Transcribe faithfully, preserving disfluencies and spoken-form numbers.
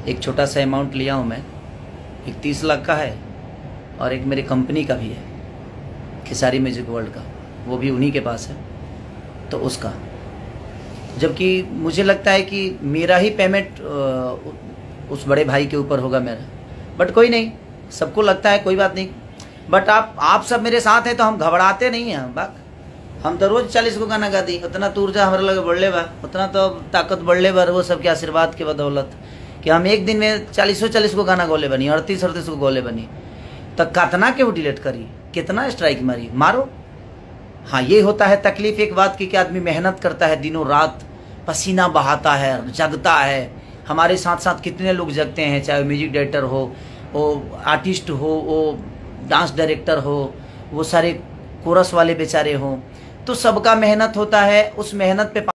एक छोटा सा अमाउंट लिया हूँ मैं, एक तीस लाख का है और एक मेरे कंपनी का भी है, खेसारी म्यूजिक वर्ल्ड का, वो भी उन्हीं के पास है, तो उसका। जबकि मुझे लगता है कि मेरा ही पेमेंट उस बड़े भाई के ऊपर होगा मेरा, बट कोई नहीं, सबको लगता है, कोई बात नहीं। बट आप आप सब मेरे साथ हैं तो हम घबराते नहीं हैं। बाक हम तो रोज चालीस को गाना गा दी, उतना तो ऊर्जा हमारे लगे बढ़ले बा, उतना तो ताकत बढ़ले बा, वो सबके आशीर्वाद के बदौलत कि हम एक दिन में चालीसों चालीस को गाना गोले बनी, अड़तीस अड़तीस को गोले बनी। तो कतना के वो डिलीट करी, कितना स्ट्राइक मारी, मारो। हाँ, ये होता है तकलीफ एक बात की कि आदमी मेहनत करता है दिनों रात, पसीना बहाता है, जगता है। हमारे साथ साथ कितने लोग जगते हैं, चाहे म्यूजिक डायरेक्टर हो, वो आर्टिस्ट हो, वो डांस डायरेक्टर हो, वो सारे कोरस वाले बेचारे हों, तो सबका मेहनत होता है। उस मेहनत पे